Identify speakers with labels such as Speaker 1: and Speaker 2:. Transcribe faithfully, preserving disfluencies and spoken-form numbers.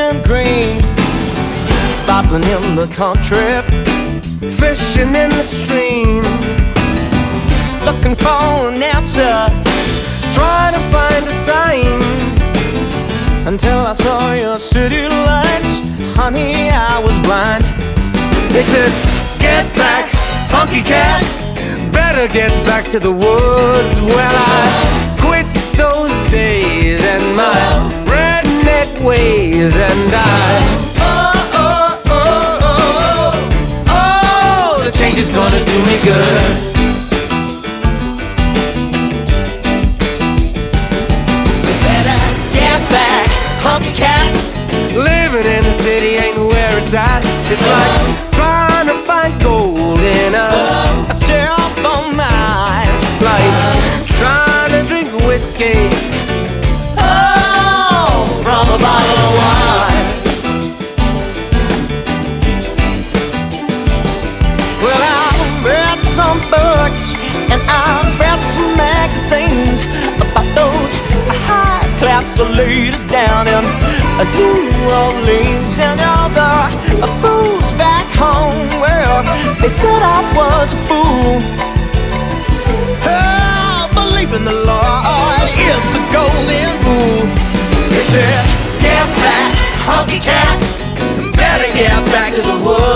Speaker 1: and green, bobbing in the country, fishing in the stream, looking for an answer, trying to find a sign, until I saw your city lights. Honey, I was blind. They said, get back, funky cat, better get back to the woods. Well, I quit those days and my redneck ways, and I oh, oh, oh, oh, oh, the change is gonna do me good. Better get back, funky cat, living in the city ain't where it's at. It's like trying to find gold in a, a cell phone mine. It's like trying to drink whiskey, oh, from a bottle of wine. Well, I've read some books and I've read some magazines about those high-class ladies down in New Orleans and other fools back home. Well, they said I was a fool. Oh, believe in the Lord is the golden rule. They said, get back, honky cat, better get back to the woods.